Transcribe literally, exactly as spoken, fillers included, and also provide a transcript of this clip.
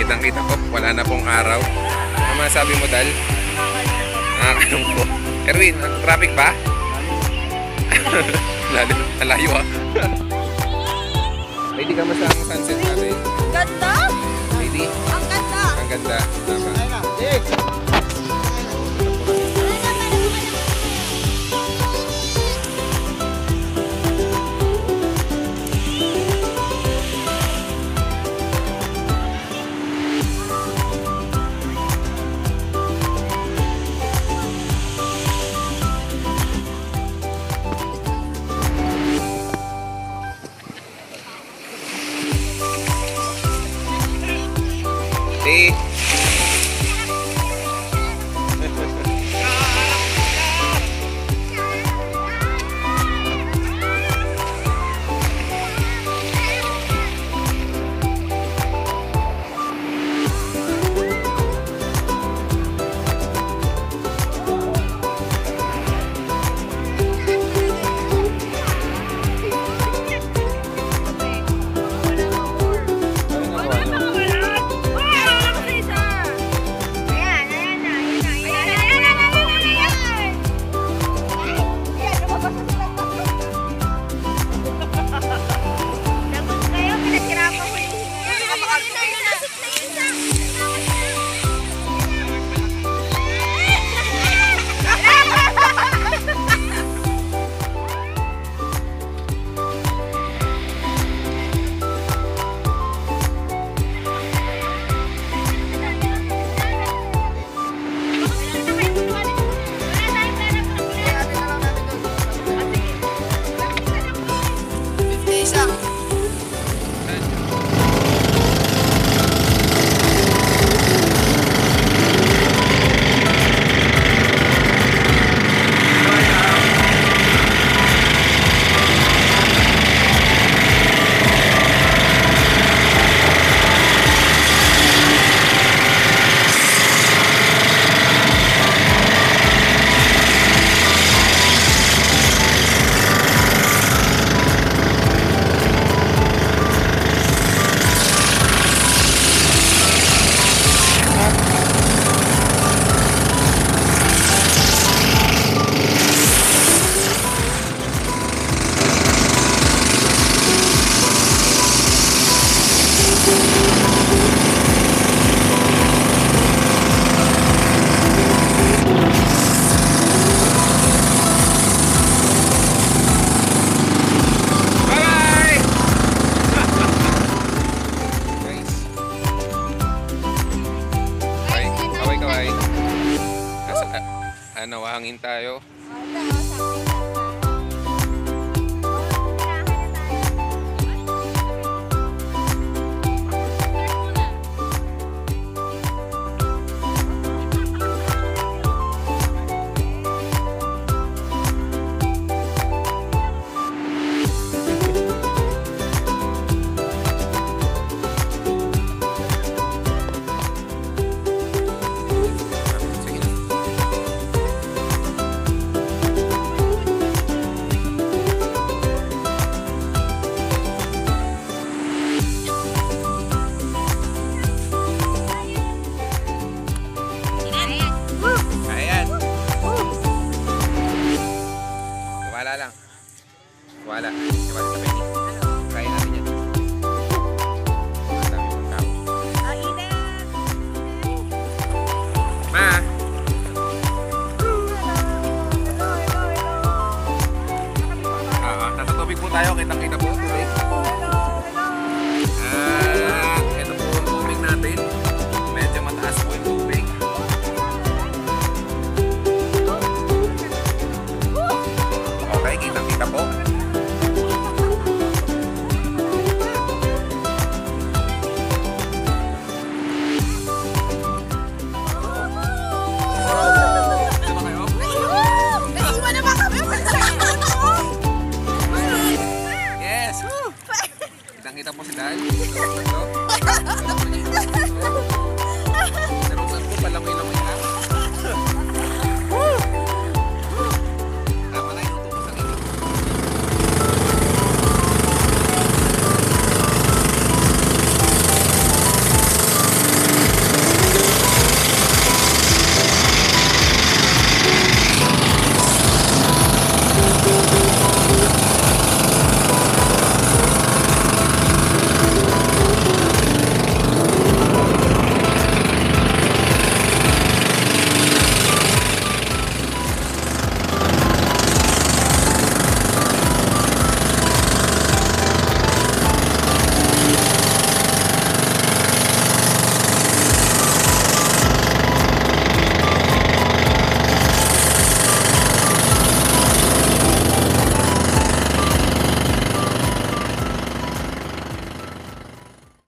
kitang-kita po, wala na pong araw. Ano masabi mo, Dal? Nakakalungkot. Erwin, traffic ba? Lalo, alayo ah. Ready ka mas ang sunset natin? Ganda? Ready? Ang ganda. Ang ganda. Tama. Eh. Ano, hangin tayo. Wala lang. Wala. Wala sa penny. Kaya natin yan. Madami pang tao. Ma! Ah, nasa tubig po tayo. Kitang-kita po. Tubig. Ah, ito po ang tubig natin. Medyo mataas po yung tubig. Okay, kitang-kita po. Yes! Kitang-kita po si Dal.